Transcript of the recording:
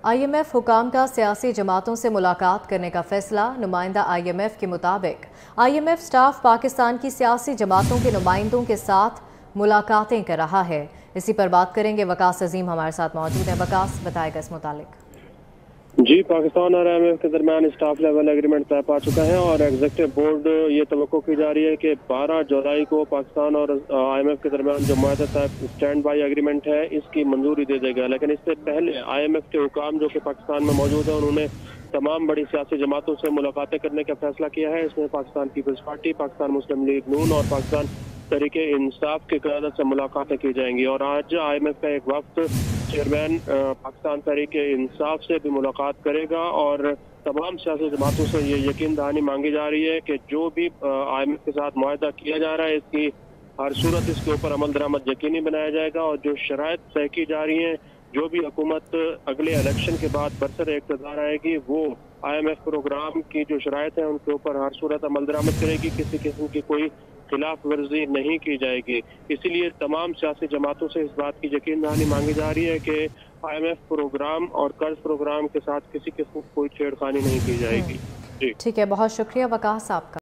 IMF हुकाम का सियासी जमातों से मुलाकात करने का फैसला। नुमाइंदा IMF के मुताबिक IMF स्टाफ पाकिस्तान की सियासी जमातों के नुमाइंदों के साथ मुलाकातें कर रहा है। इसी पर बात करेंगे। वकास अजीम हमारे साथ मौजूद है। वकास, बताएगा इस मुतालिक। जी, पाकिस्तान और IMF के दरमियान स्टाफ लेवल एग्रीमेंट तय पा चुका है और एग्जीक्यूटिव बोर्ड ये तवक्को की जा रही है कि 12 जुलाई को पाकिस्तान और IMF के दरमियान जो मुआहदा तय स्टैंड बाई एग्रीमेंट है, इसकी मंजूरी दे देगा। लेकिन इससे पहले IMF के हुकाम जो कि पाकिस्तान में मौजूद है, उन्होंने तमाम बड़ी सियासी जमातों से मुलाकातें करने का फैसला किया है। इसमें Pakistan peoples party, Pakistan Muslim League नून और पाकिस्तान तहरीक इंसाफ की क़यादत से मुलाकातें की जाएंगी। और आज IMF का एक वक्त चेयरमैन पाकिस्तान तहरीक इंसाफ से भी मुलाकात करेगा और तमाम सियासी जमातों से ये यकीन दहानी मांगी जा रही है कि जो भी IMF के साथ मुआहदा किया जा रहा है, इसकी हर सूरत इसके ऊपर अमल दरामद यकीनी बनाया जाएगा। और जो शराइत तय की जा रही हैं, जो भी हुकूमत अगले इलेक्शन के बाद बरसर इक़्तिदार आएगी, वो IMF प्रोग्राम की जो शराइत है उनके ऊपर हर सूरत अमल दरामद करेगी। किसी किस्म की कोई खिलाफ वर्जी नहीं की जाएगी। इसीलिए तमाम सियासी जमातों से इस बात की यकीन दहानी मांगी जा रही है कि IMF प्रोग्राम और कर्ज प्रोग्राम के साथ किसी किस्म की कोई छेड़खानी नहीं की जाएगी। जी ठीक है, बहुत शुक्रिया वकास आपका।